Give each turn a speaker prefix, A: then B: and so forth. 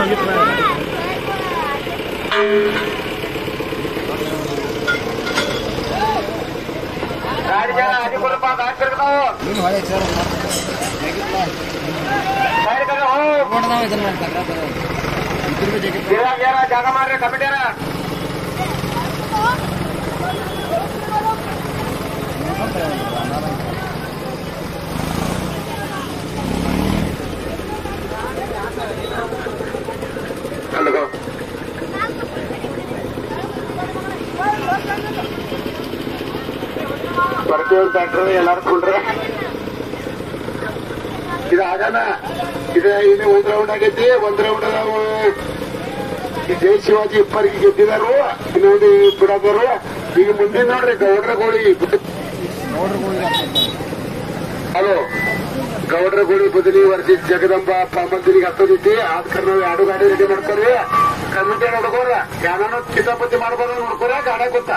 A: आधी बोलपा काय करत जागा मारे कमिट्याला ಪ್ರತಿಯೊಂದು ಟ್ರ್ಯಾಕ್ಟರ್ ಎಲ್ಲಾರು ಕುಂಡ್ರೆ ಇದು ಆಗಣ ಇದು ಇನ್ನು ಒಂದು ರೌಂಡ್ ಆಗೈತಿ. ಒಂದ್ ರೌಂಡ್ ನಾವು ಈ ಜೈ ಶಿವಾಜಿ ಇಬ್ಬರಿಗೆ ಗೆದ್ದಿದಾರು, ಇನ್ನೊಂದು ಬಿಡೋದಾರು. ಈಗ ಮುಂದಿನ ನೋಡ್ರಿ ಗೌಡ್ರಗೋಳಿ ಹಲೋ ಗೌಡ್ರಗೋಳಿ ಬದಲಿ ವರ್ಷ ಜಗದಂಬ ಮಂದಿರಿಗೆ ಹತ್ತೋದೈತಿ. ಆದ ಕಾರಣ ನಾವು ಎರಡು ಗಾಡಿ ರೆಡಿ ಮಾಡ್ಕೊರಿ. ಕಮಿಟಿ ನೋಡ್ಕೋರ ಯಾರು ಕಿತಾಪತಿ ಮಾಡ್ಬೋದು ನೋಡ್ಕೋರ. ಗಾಡಿ ಗೊತ್ತಾ